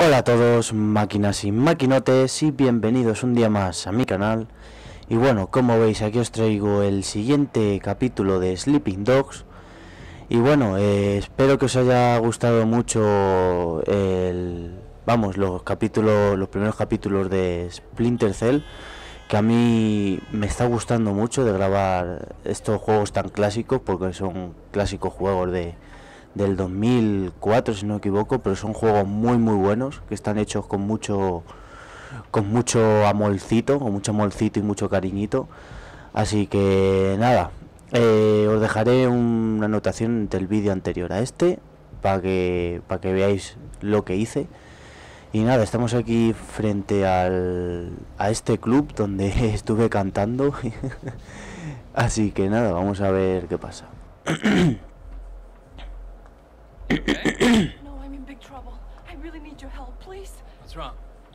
Hola a todos, máquinas y maquinotes, y bienvenidos un día más a mi canal. Y bueno, como veis, aquí os traigo el siguiente capítulo de Sleeping Dogs. Y bueno, espero que os haya gustado mucho los primeros capítulos de Splinter Cell, que a mí me está gustando mucho de grabar estos juegos tan clásicos, porque son clásicos juegos del 2004 si no me equivoco, pero son juegos muy buenos, que están hechos con mucho amorcito, con mucho amorcito y mucho cariñito. Así que nada, os dejaré una anotación del vídeo anterior a este para que veáis lo que hice. Y nada, estamos aquí frente a este club donde estuve cantando. Así que nada, vamos a ver qué pasa. Okay? No, I'm in big trouble. I really need your help, please. What's wrong?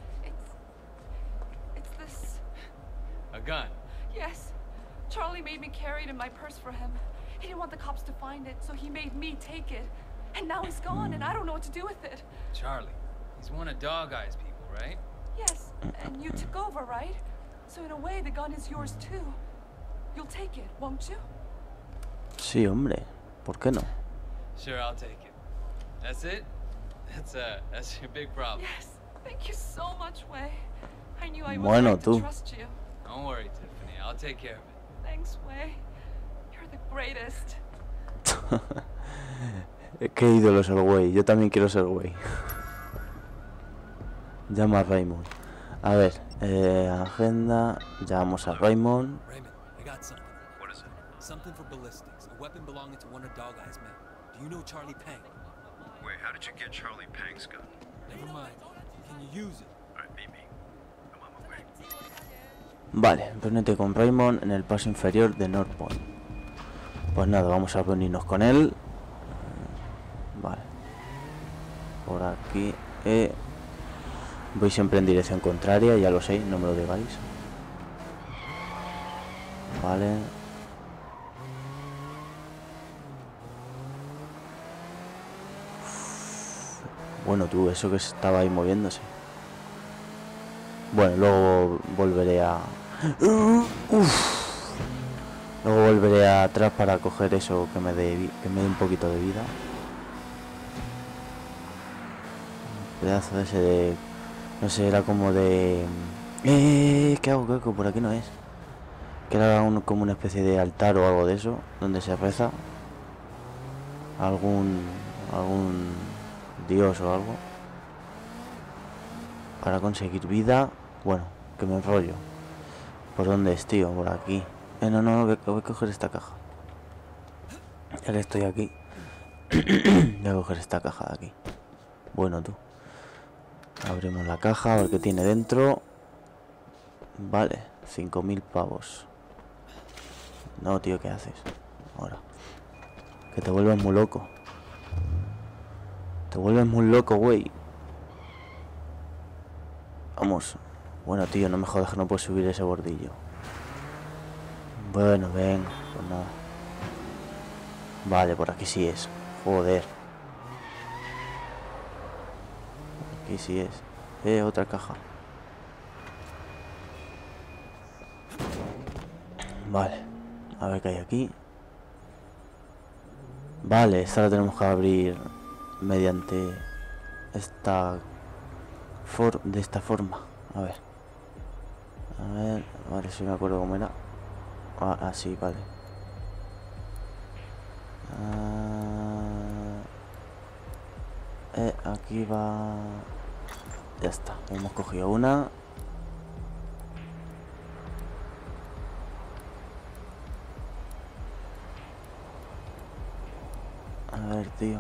It's this. A gun. Yes. Charlie made me carry it in my purse for him. He didn't want the cops to find it, so he made me take it. And now he's gone, and I don't know what to do with it. Charlie. He's one of Dog Eye's people, right? Yes, and you took over, right? So in a way, the gun is yours too. You'll take it, won't you? Sí, hombre, ¿por qué no? Sure, I'll take it. That's it? That's your big problem. Yes. Thank you so much, Wei. I knew I Bueno, would tú. trust you. Don't worry, Tiffany. I'll take care of it. Thanks, Wei. You're the greatest. Qué ídolo es el güey, yo también quiero ser güey. Llama a Raymond. A ver, agenda, llamamos a Raymond. Raymond, I got something. What is it? Something for ballistics. A weapon belonging to one of Dog Eye's men. Do you know Charlie Pang? Wait, how did you get Charlie Pang's gun? Never mind. Can you use it? Alright, meet me. I'm on my way. Vale, reúnete con Raymond en el paso inferior de North Point. Pues nada, vamos a reunirnos con él. Vale. Por aquí. Voy siempre en dirección contraria, ya lo sé, no me lo digáis. Vale. Bueno, tú, eso que estaba ahí moviéndose. Bueno, luego volveré a... Luego volveré atrás para coger eso que me dé un poquito de vida. Un pedazo ese de... No sé, era como de... ¿Qué hago? ¿Qué hago? Por aquí no es. Que era como una especie de altar o algo de eso, donde se reza algún dios o algo para conseguir vida. Bueno, que me enrollo. ¿Por dónde es, tío? Por aquí. No, voy a coger esta caja. Ya que estoy aquí. Voy a coger esta caja de aquí. Bueno, tú. Abrimos la caja, a ver qué tiene dentro. Vale, 5000 pavos. No, tío, ¿qué haces? Ahora. Que te vuelves muy loco. Te vuelves muy loco, güey. Vamos. Bueno, tío, no me jodas que no puedo subir ese bordillo. Bueno, ven, pues nada. Vale, por aquí sí es. Joder. Aquí sí es. Otra caja. Vale. A ver qué hay aquí. Vale, esta la tenemos que abrir mediante de esta forma. A ver, vale, si me acuerdo cómo era. Sí, vale. Aquí va. Ya está, hemos cogido una. A ver, tío.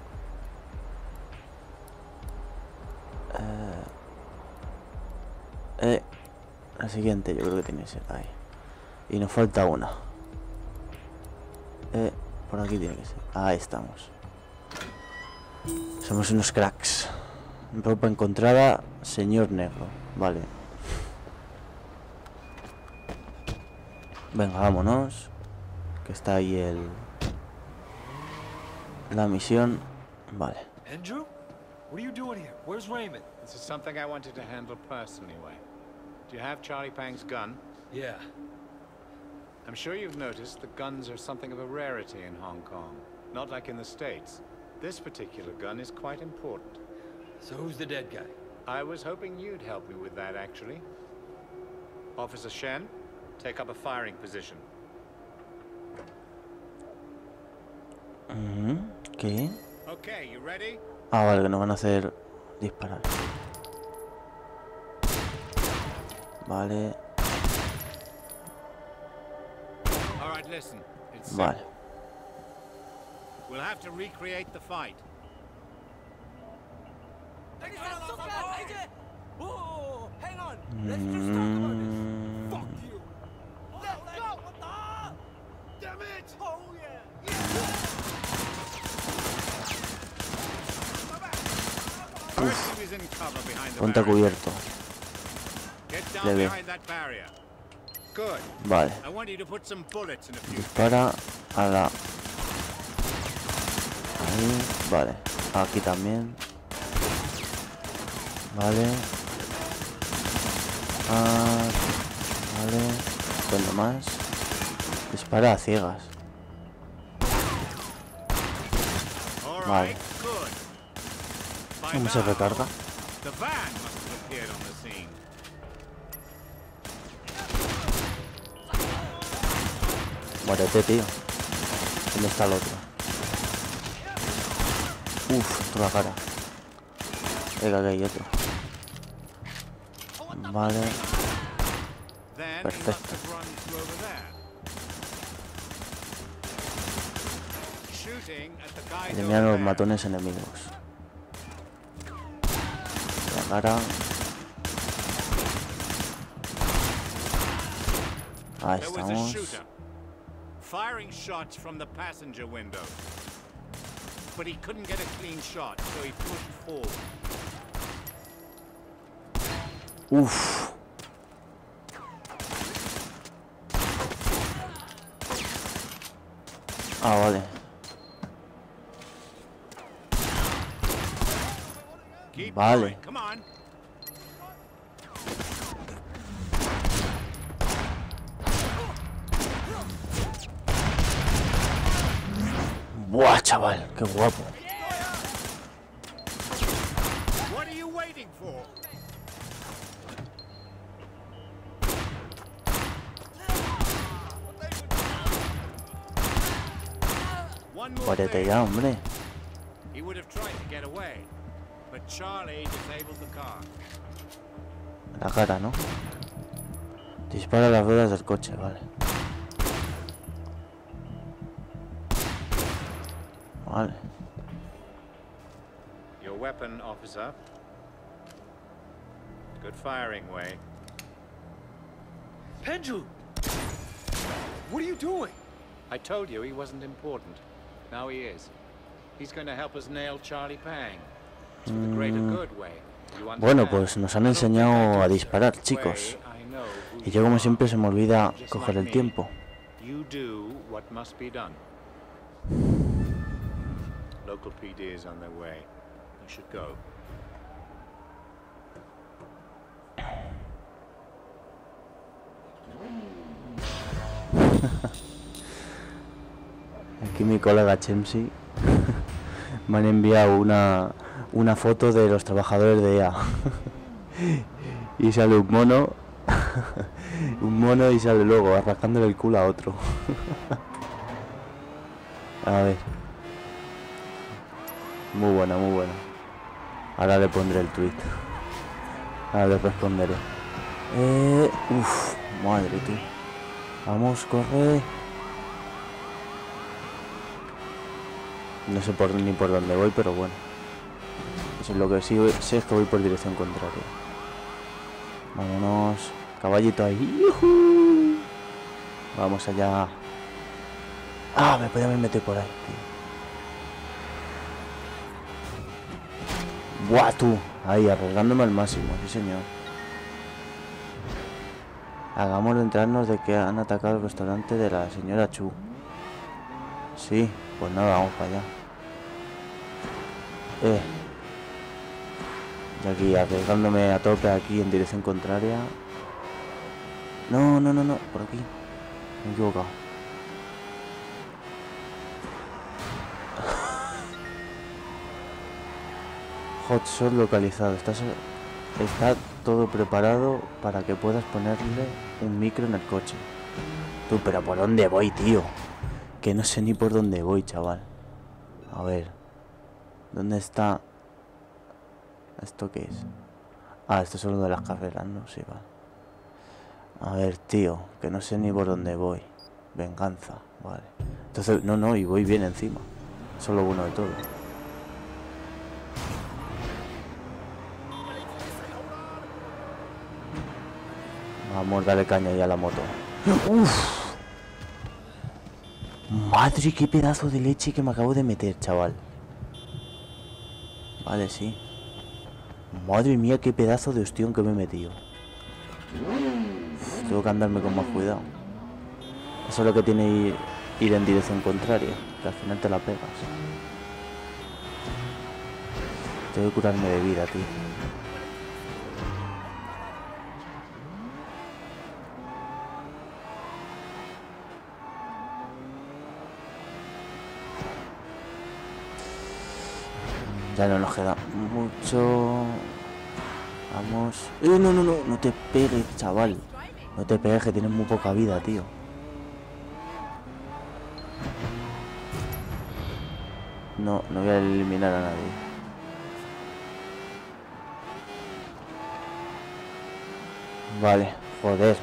La siguiente yo creo que tiene que ser ahí. Y nos falta una. Por aquí tiene que ser. Ahí estamos. Somos unos cracks. Ropa encontrada, señor negro. Vale. Venga, vámonos. Que está ahí la misión. Vale. Andrew? What are you doing here? Where's Raymond? This is something I wanted to handle personally, Wei. Do you have Charlie Pang's gun? Yeah. I'm sure you've noticed that guns are something of a rarity in Hong Kong. Not like in the States. This particular gun is quite important. So who's the dead guy? I was hoping you'd help me with that, actually. Officer Shen, take up a firing position. ¿Qué? Okay, you ready? Ah, vale, que nos van a hacer disparar. Vale, All right, listen. It's vale. simple. We'll have to recreate the fight. Oh, hang on. Let's just talk about this. Fuck you. Let's go. Damn it. Oh yeah. First, he was in cover behind the Ponte a barrier. cubierto. Get Le down veo. behind that barrier. Good. Vale. I want you to put some bullets in a few. Dispara a la... Ahí, vale. Aquí también. Vale. Ah, vale. ¿Dónde más? Dispara a ciegas. All Vale. right, good. By ¿Cómo se now, recarga? the van must have appeared on the scene. Muérete, tío. ¿Dónde está el otro? Uf, toda la cara. Venga, que hay otro. Vale. Then he Perfecto. must have run to over there. Shooting at the guys Eliminar over los there. matones enemigos. La cara. Ahí There was a estamos. shooter firing shots from the passenger window. But he couldn't get a clean shot, so he pushed forward. Uf. Ah, vale. Keep Vale. going, come on. Buah, chaval, qué guapo. What are you waiting for? One more Muérete thing. ya, hombre. He would have tried to get away, but Charlie disabled the car. La cara, ¿no? Dispara las ruedas del coche, vale. Vale. Your weapon, officer. Good firing, Wei. Pendulum! What are you doing? I told you he wasn't important. Now he is. He's going to help us nail Charlie Pang. It's for the greater good, Wei. You Bueno, understand? pues nos han I don't think I enseñado a told you. disparar, Wei, chicos. I know who Y yo, you como are. siempre, se me olvida Just coger like el me. tiempo. You do what must be done. Local PD is on their way. You should go. Aquí mi colega Chemsi me han enviado una foto de los trabajadores de EA. Y sale un mono, y sale luego arrancándole el culo a otro. A ver. Muy buena, muy buena. Ahora le pondré el tweet. Ahora le responderé. Uf, madre, tío. Vamos, corre. No sé ni por dónde voy, pero bueno. Eso es lo que sí sé, es que voy por dirección contraria. Vámonos. Caballito ahí. ¡Yujú! Vamos allá. Ah, me podía haber metido por ahí, tío. Buah, tú. Ahí, arriesgándome al máximo, sí señor. Hagámoslo enterarnos de que han atacado el restaurante de la señora Chu. Sí, pues nada, vamos para allá. Y aquí arriesgándome a tope aquí en dirección contraria. No, no, no, no, por aquí. Me he equivocado. Hotshot localizado. Está todo preparado para que puedas ponerle un micro en el coche. Tú, pero ¿por dónde voy, tío? Que no sé ni por dónde voy, chaval. A ver. ¿Dónde está? ¿Esto qué es? Ah, esto es solo de las carreras, ¿no? Sí, vale. A ver, tío, que no sé ni por dónde voy. Venganza, vale. Entonces, no, y voy bien encima. Solo uno de todo. Vamos, dale caña ya a la moto. Uff. Madre, qué pedazo de leche que me acabo de meter, chaval. Vale, sí. Madre mía, qué pedazo de ostión que me he metido. Uf, tengo que andarme con más cuidado. Eso es lo que tiene ir en dirección contraria, que al final te la pegas. Tengo que curarme de vida, tío. Ya no nos queda mucho. Vamos. No te pegues, chaval. No te pegues, que tienes muy poca vida, tío. No voy a eliminar a nadie. Vale, joder.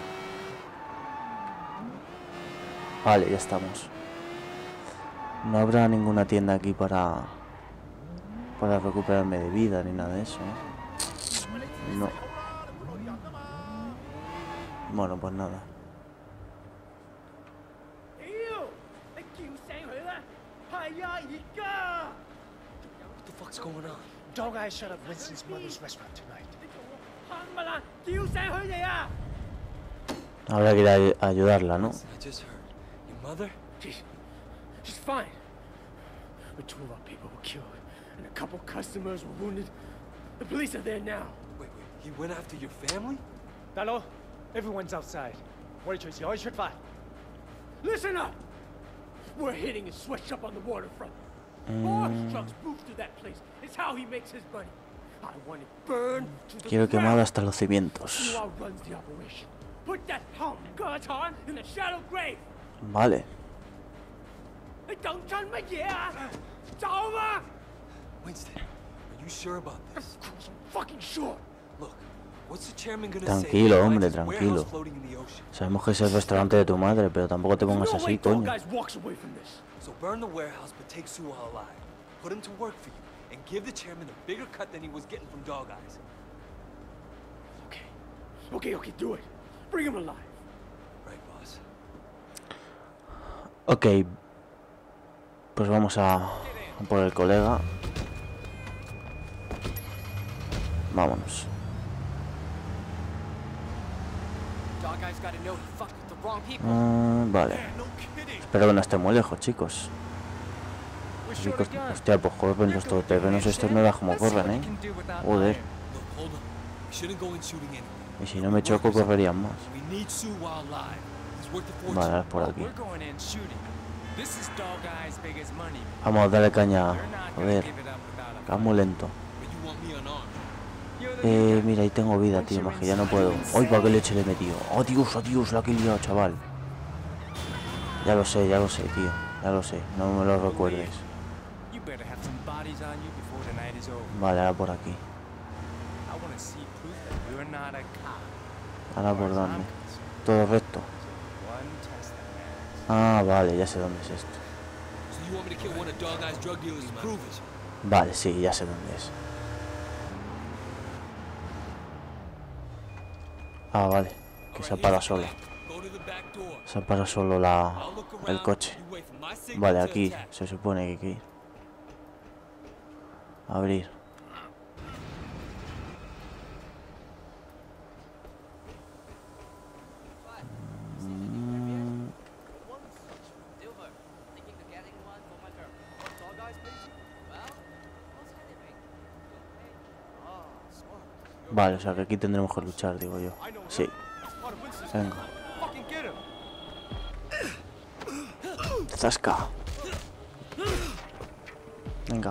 Vale, ya estamos. No habrá ninguna tienda aquí para recuperarme de vida ni nada de eso, ¿no? No. Bueno, pues nada. What the fuck's going on? Dog Eyes shut up Winston's mother's restaurant tonight. Habrá que ir a ayudarla, ¿no? I just heard. Your mother? She's fine. But 2 of our people were killed, and a couple customers were wounded. The police are there now. Wait, he went after your family? Hello? Everyone's outside. Listen up! We're hitting his sweatshop on the waterfront. More trucks move through that place. It's how he makes his money. I want it burned to the Quiero quemado ground. hasta los cimientos. You outruns the operation. Put that hunk God's heart in the shallow grave. Vale. Hey, don't turn my yeah. It's over. Winston, are you sure about this? Of course, I'm fucking sure. Look, what's the chairman gonna Tranquilo, say? hombre, Finds his tranquilo. warehouse floating in the ocean. Sabemos que es el restaurante de tu madre, pero tampoco te pongas No way así, Dog coño. Eyes walks away from this. So burn the warehouse, but take Sue alive. Put him to work for you, and give the chairman a bigger cut than he was getting from Dog Eyes. Okay, do it. Bring him alive. Right, boss. Ok. Pues vamos a por el colega. Vámonos. Dog Eyes gotta know he fucked with the wrong people. Vale. No kidding. Espero que no esté muy lejos, chicos. Chicos, hostia, pues corren los todoterrenos estos, no veas como corren, ¿eh? Joder. Look, hold on. We shouldn't go in shooting anyway. Y si no me choco, correrían más. We need Sue while alive. He's worth a fortune. Vale, ahora es por aquí. We're going in shooting. This is Dog Eye's biggest money. Vamos a darle caña. We're not gonna Joder, give it up without a que va muy lento. But you want me unarmed. You're the leader. Mira, ahí tengo vida, tío, más que ya no puedo. ¡Ay, para qué leche le he metido! ¡Oh, Dios, la que he liado, chaval! Ya lo sé, tío. Ya lo sé, no me lo recuerdes. You better have some bodies on you before the night is over. Vale, ahora por aquí. I want to see proof that you're not a cop. Ahora por As I'm dónde. concerned, Todo recto. one test that matters. Ah, vale, ya sé dónde es esto. So you want me to kill one of Dog Eyes' drug dealers to prove it? Vale, sí, ya sé dónde es. Ah, vale. Que se para solo. Go to the back door. Se para solo I'll look around. el coche. You wait for my signal Vale, to aquí attack. se supone que hay que ir. Abrir. Vale, o sea que aquí tendremos que luchar, digo yo. Sí. Venga. Zasca. Venga.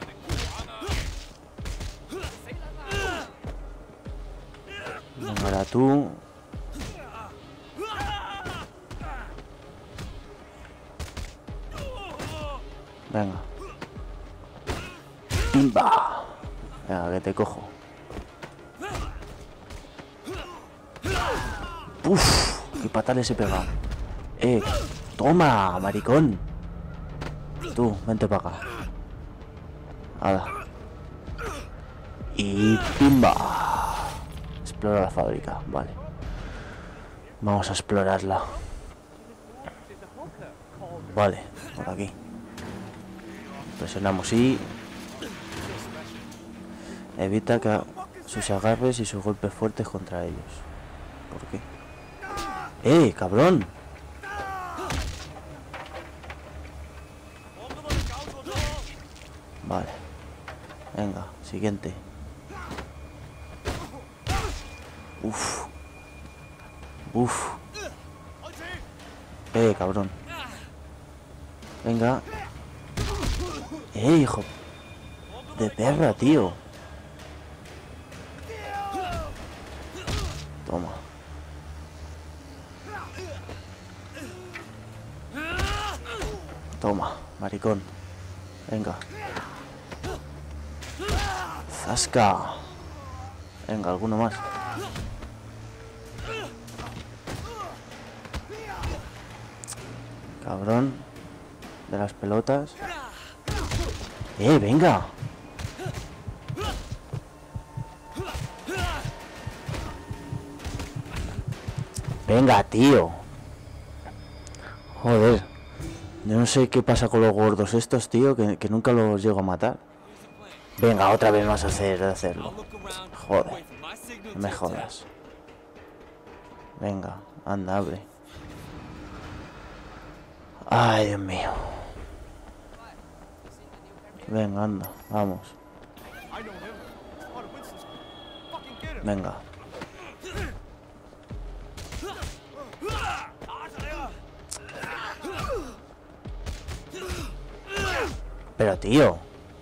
Venga, ahora tú. Venga. Pimba. Venga, que te cojo. Uf, qué patales he pegado. Toma, maricón. Tú, vente para acá. Hala. Y pimba. Explora la fábrica, vale. Vamos a explorarla. Vale, por aquí. Presionamos y... evita que sus agarres y sus golpes fuertes contra ellos. ¿Por qué? ¡Cabrón! Vale. Venga, siguiente. Uf. Uf. Cabrón. Venga. Hijo de perra, tío. Toma. Toma, maricón. Venga. Zasca. Venga, alguno más. Cabrón. De las pelotas. Venga. Venga, tío. Joder. Yo no sé qué pasa con los gordos estos, tío, que nunca los llego a matar. Venga, otra vez vas a hacerlo. Joder. No me jodas. Venga, anda, abre. Ay, Dios mío. Venga, anda, vamos. Venga. Pero, tío.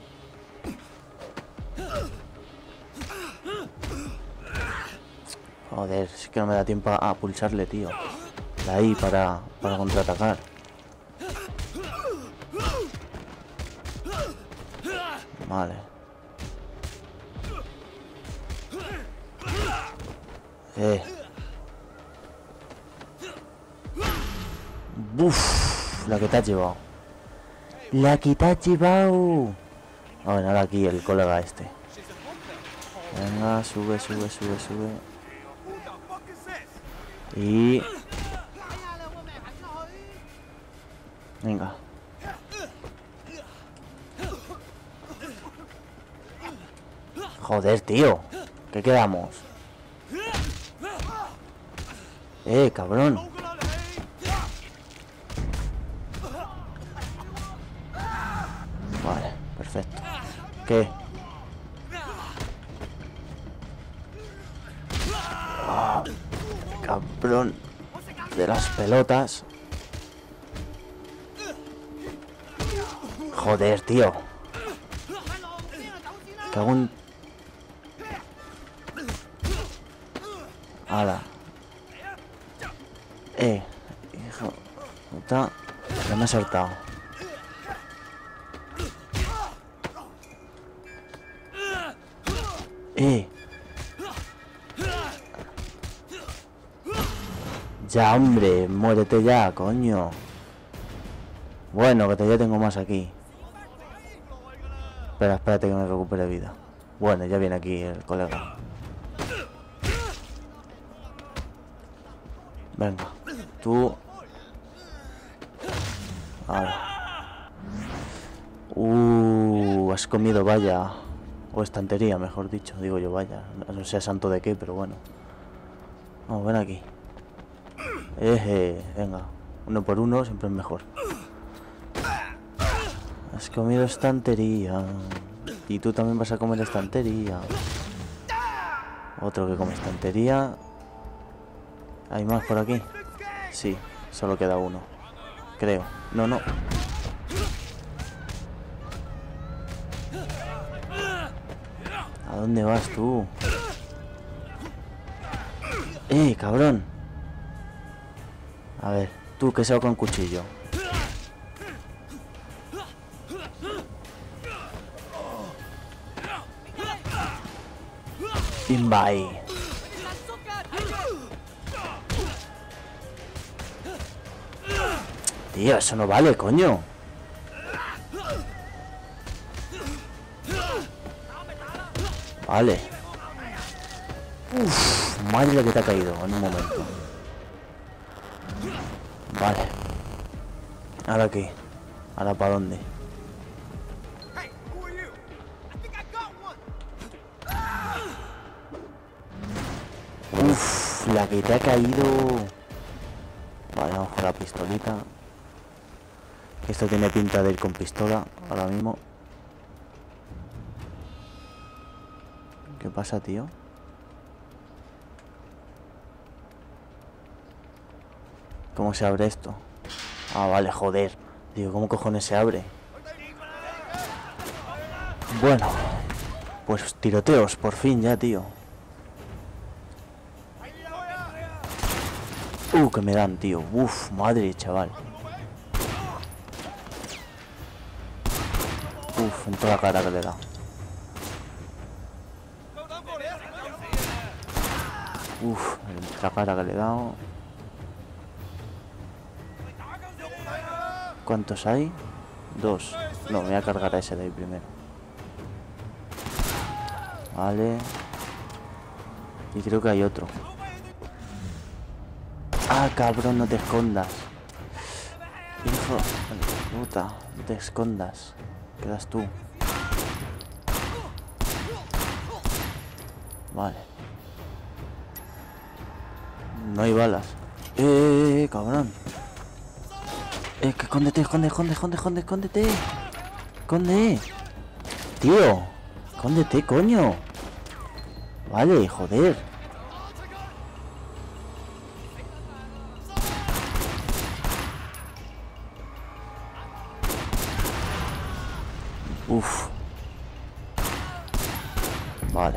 Joder, es que no me da tiempo a pulsarle, tío. De ahí para contraatacar. Vale. Buf, la que te has llevado. La que te has llevado. Bueno, ahora aquí el colega este. Venga, sube. Y... venga. Joder, tío. ¿Qué quedamos? Cabrón. Vale, perfecto. ¿Qué? Cabrón. De las pelotas. Joder, tío. Cago en... ¡Hala! Hijo... puta... ya me ha saltado. Ya, hombre, muérete ya, coño. Bueno, que todavía tengo más aquí. Espérate que me recupere vida. Bueno, ya viene aquí el colega. Venga, tú. Ahora. Has comido valla. O estantería, mejor dicho. Digo yo, vaya. No sé santo de qué, pero bueno. Vamos, ven aquí. Venga. Uno por uno siempre es mejor. Has comido estantería. Y tú también vas a comer estantería. Otro que come estantería. ¿Hay más por aquí? Sí, solo queda uno. Creo. No, no. ¿A dónde vas tú? Cabrón. A ver, tú que sea con cuchillo. Bye. Tío, eso no vale, coño. Vale. Uf, madre lo que te ha caído en un momento. Vale. ¿Ahora qué? ¿Ahora para dónde? Uf, la que te ha caído. Vale, vamos con la pistolita. Esto tiene pinta de ir con pistola ahora mismo. ¿Qué pasa, tío? ¿Cómo se abre esto? Ah, vale, joder. Digo, ¿cómo cojones se abre? Bueno, pues tiroteos, por fin ya, tío. Que me dan, tío. Uf, madre, chaval. Uf, en toda la cara que le da. Uf, en la cara que le he dado. ¿Cuántos hay? 2. No, me voy a cargar a ese de ahí primero. Vale. Y creo que hay otro. Ah, cabrón, no te escondas. Hijo de puta, no te escondas. Quedas tú. Vale. No hay balas. Cabrón. Que escóndete, escóndete. Esconde. Tío. Escóndete, coño. Vale, joder. Uf. Vale.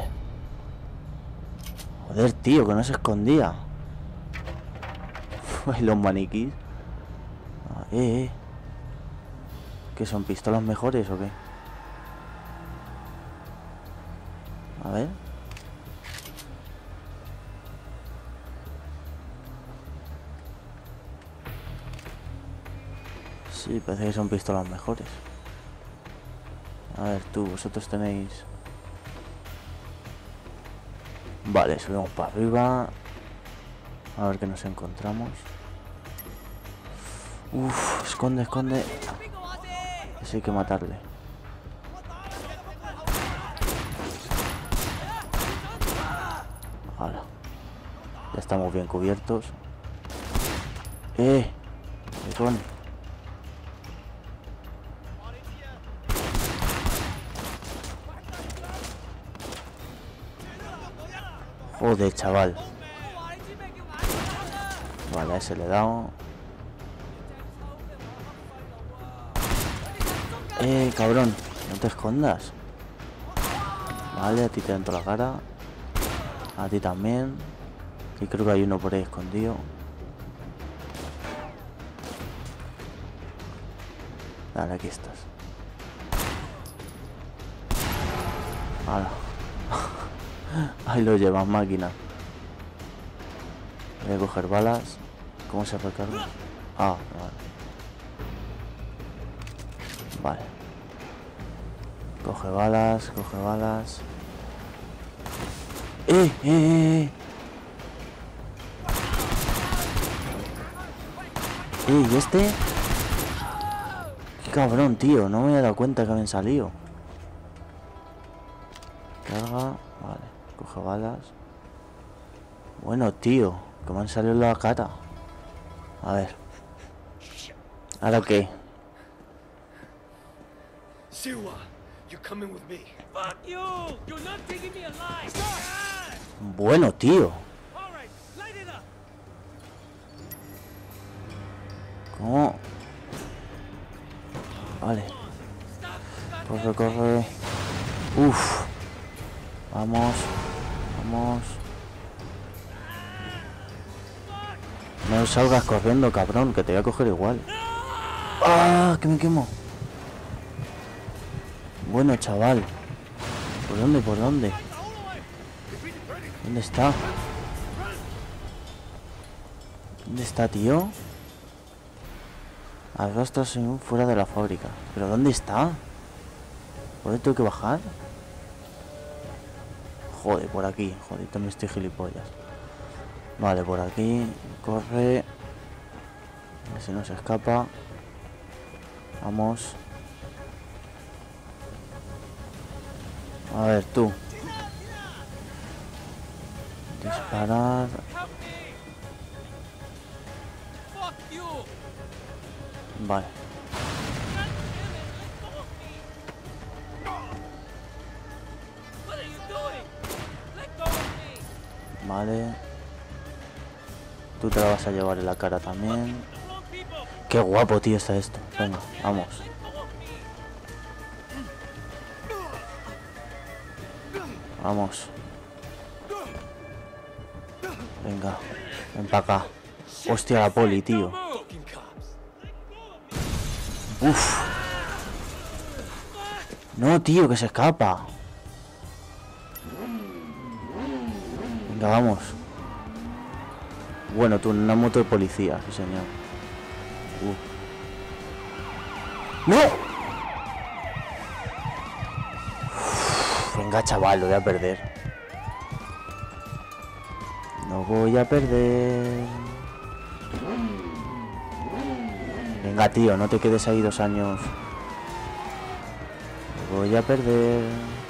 Joder, tío, que no se escondía. Uf, los maniquís. ¿Qué son pistolas mejores o qué? A ver. Sí, parece que son pistolas mejores. A ver, tú, vosotros tenéis... Vale, subimos para arriba. A ver qué nos encontramos. Uf, esconde. Eso hay que matarle. Ahora. Ya estamos bien cubiertos. ¿Qué con? Joder, chaval. Vale, a ese le he dado. Cabrón, no te escondas. Vale, a ti te entro la cara. A ti también. Y creo que hay uno por ahí escondido. Vale, aquí estás. Hala. Ahí lo llevas, máquina. Voy a coger balas. ¿Cómo se recarga? Ah, vale. Coge balas. ¿Y este? Qué cabrón, tío. No me había dado cuenta que habían salido. Carga. Vale. Coge balas. Bueno, tío. Que me han salido en la cara. A ver. ¿Ahora qué? Siwa, you're coming with me. Fuck you! You're not taking me alive! Bueno, tío. All right, light it up. ¿Cómo? Vale. Corre, corre. Uf. Vamos. Vamos. No salgas corriendo, cabrón, que te voy a coger igual. ¡Ah! Que me quemo. Bueno, chaval. ¿Por dónde? ¿Por dónde? ¿Dónde está? ¿Dónde está, tío? Arrastras fuera de la fábrica. ¿Pero dónde está? ¿Por dónde tengo que bajar? Joder, por aquí. Joder, también estoy gilipollas. Vale, por aquí. Corre. A ver si no se escapa. Vamos. A ver, tú. Disparar. Help me. Fuck you. Vale. What are you doing? Let go of me. Vale. Tú te la vas a llevar en la cara también. The wrong people. Qué guapo, tío, está esto. Venga, vamos. Let go of me. Vamos. Venga. Ven para acá. Hostia, la poli, tío. Fucking cops. Uf. No, tío, que se escapa. Venga, vamos. Bueno, tú, una moto de policía, sí señor. ¡No! Uf, venga, chaval, lo voy a perder. No voy a perder. Venga, tío, no te quedes ahí 2 años. No voy a perder.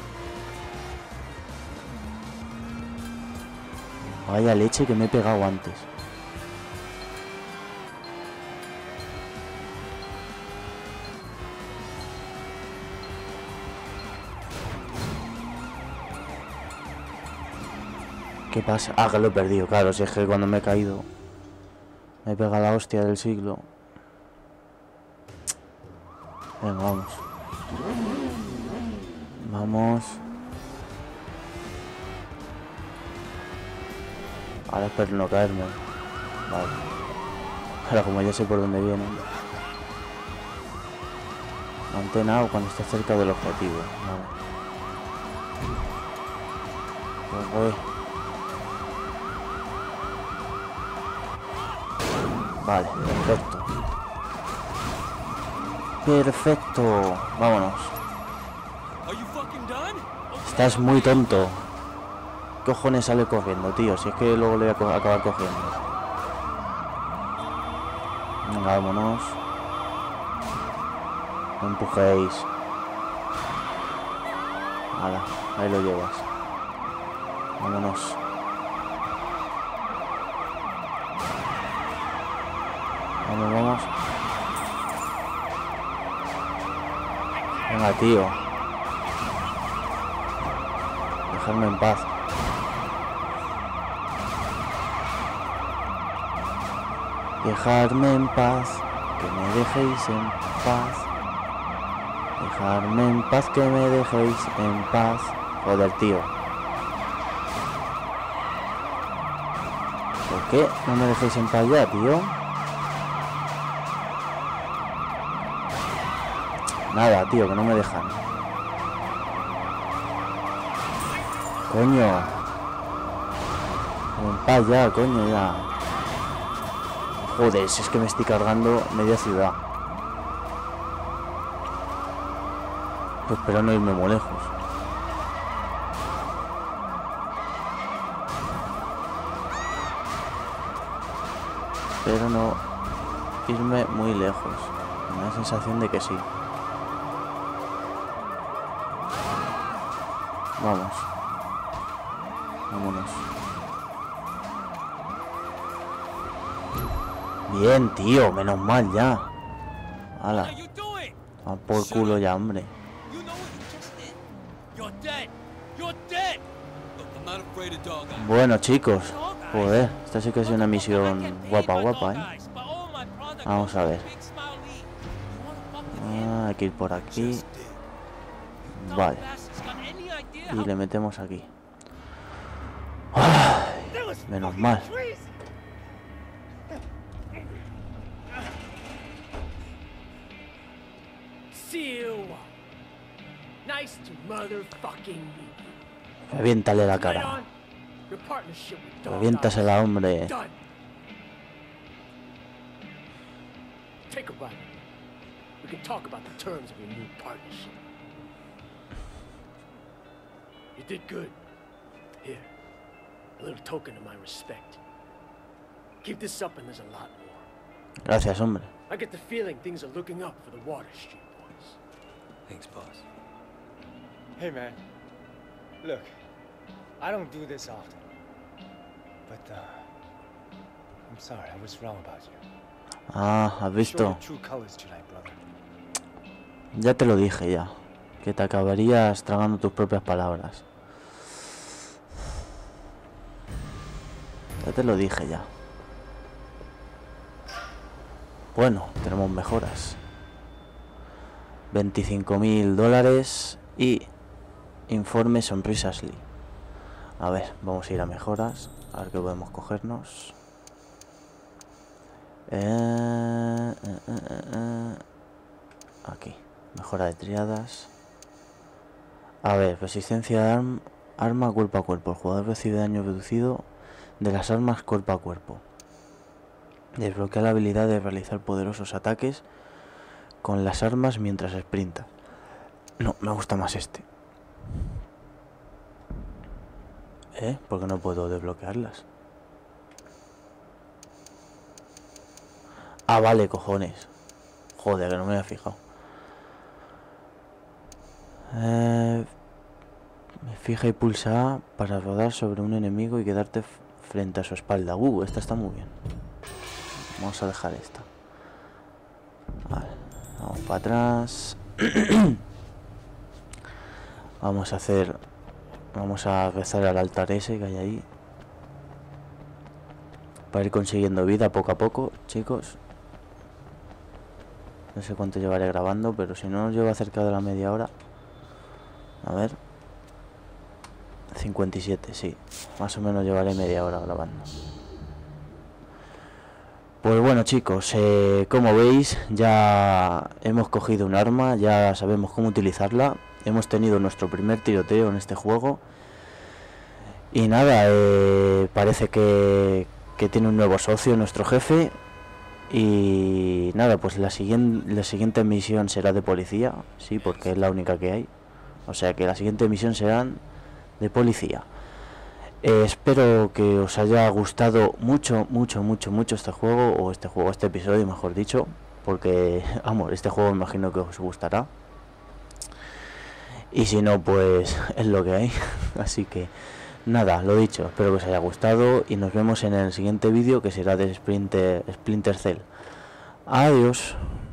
Vaya leche que me he pegado antes. ¿Qué pasa? Ah, que lo he perdido, claro, si es que cuando me he caído me he pegado la hostia del siglo. Venga, vamos. Vamos. Ahora espero no caerme. Vale. Ahora como ya sé por dónde vienen. Mantén A cuando esté cerca del objetivo. Vale. Pues voy. Vale, perfecto. Perfecto. Vámonos. Are you fucking done? Estás muy tonto. ¿Qué cojones sale corriendo, tío? Si es que luego le voy a acabar cogiendo. Venga, vámonos. No empujéis. Hala, ahí lo llevas. Vámonos. Vamos, vamos. Venga, tío. Dejarme en paz. Dejarme en paz. Que me dejéis en paz. Dejarme en paz, que me dejéis en paz. Joder, tío. ¿Por qué no me dejéis en paz ya, tío? Nada, tío, que no me dejan. Coño. En paz ya, coño, ya. Joder, si es que me estoy cargando media ciudad. Pues espero no irme muy lejos. Espero no irme muy lejos. Me da la sensación de que sí. Vamos. Vámonos. Bien, tío, menos mal ya. Hala. What are you doing? A por culo ya, hombre. You know what you just did? You're dead. You're dead. Look, I'm not afraid of Dog Eye. Bueno, chicos, joder, esta sí que es una misión guapa, ¿eh? Vamos a ver. Ah, hay que ir por aquí. Vale. Y le metemos aquí. Ay, menos mal. Nice to motherfucking meet you. Reviéntale la Right cara. on. Your partnership with Dog Reviéntasela, hombre. Eye. Done. Take a bite. We can talk about the terms of your new partnership. You did good. Here, a little token of my respect. Keep this up and there's a lot more. Gracias, hombre. I get the feeling things are looking up for the Water Street boys. Thanks, boss. Hey, man. Look, I don't do this often. But, I'm sorry, I was wrong about you. Ah, ¿has Show visto? your true colors tonight, brother. Ya te lo dije ya. Que te acabarías tragando tus propias palabras. Ya te lo dije ya. Bueno, tenemos mejoras. $25.000 y informe Sonrisa Ashley. A ver, vamos a ir a mejoras. A ver qué podemos cogernos. Aquí, mejora de triadas. A ver, resistencia de arma cuerpo a cuerpo. El jugador recibe daño reducido de las armas cuerpo a cuerpo. Desbloquea la habilidad de realizar poderosos ataques con las armas mientras sprinta. No, me gusta más este. ¿Por qué no puedo desbloquearlas? Ah, vale, cojones. Joder, que no me había fijado. Me fija y pulsa A para rodar sobre un enemigo y quedarte frente a su espalda. Esta está muy bien. Vamos a dejar esta. Vale, vamos para atrás. Vamos a rezar al altar ese que hay ahí. Para ir consiguiendo vida poco a poco, chicos. No sé cuánto llevaré grabando, pero si no nos lleva cerca de la media hora. A ver. 57, sí. Más o menos llevaré media hora grabando. Pues bueno, chicos, como veis, ya hemos cogido un arma, ya sabemos cómo utilizarla. Hemos tenido nuestro primer tiroteo en este juego. Y nada, parece que tiene un nuevo socio, nuestro jefe. Y nada, pues la siguiente misión será de policía, sí, porque es la única que hay. O sea que la siguiente misión serán de policía. Espero que os haya gustado mucho este episodio, mejor dicho, porque, vamos, este juego me imagino que os gustará. Y si no, pues es lo que hay. Así que nada, lo dicho, espero que os haya gustado y nos vemos en el siguiente vídeo, que será de Splinter Cell. Adiós.